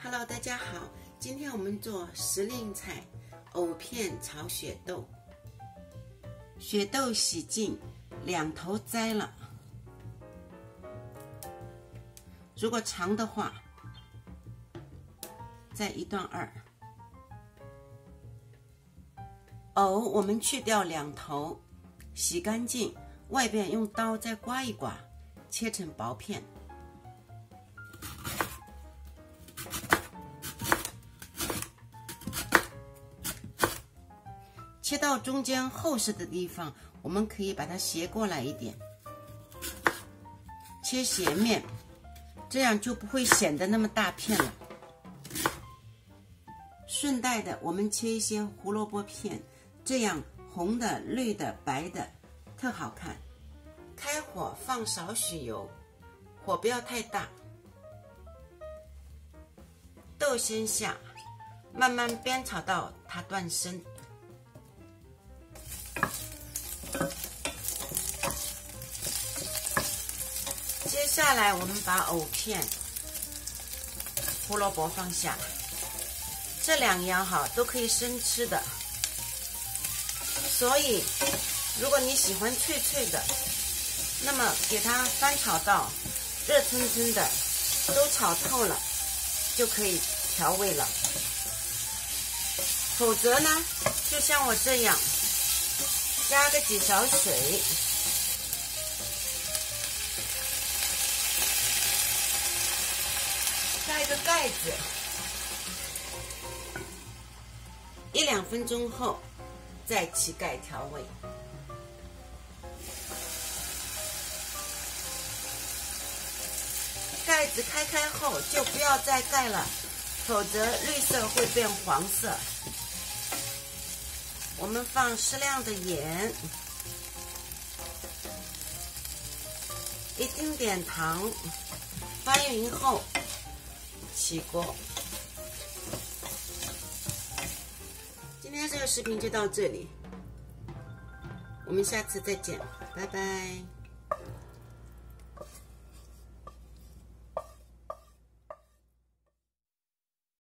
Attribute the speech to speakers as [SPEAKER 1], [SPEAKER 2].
[SPEAKER 1] Hello， 大家好，今天我们做时令菜藕片炒雪豆。雪豆洗净，2头摘了。如果长的话，再1段2。藕我们去掉2头，洗干净，外边用刀再刮一刮，切成薄片。切到中间厚实的地方，我们可以把它斜过来一点，切斜面，这样就不会显得那么大片了。顺带的，我们切一些胡萝卜片，这样红的、绿的、白的，特好看。开火放少许油，火不要太大。豆先下，慢慢煸炒到它断生。接下来我们把藕片、胡萝卜放下，这2样都可以生吃的。所以如果你喜欢脆脆的，那么给它翻炒到热腾腾的，都炒透了，就可以调味了。否则呢，就像我这样，加个几勺水，盖个盖子，1-2分钟后再起盖调味。盖子开后就不要再盖了，否则绿色会变黄色。我们放适量的盐，一丁点糖，翻匀后起锅。今天这个视频就到这里，我们下次再见，拜拜。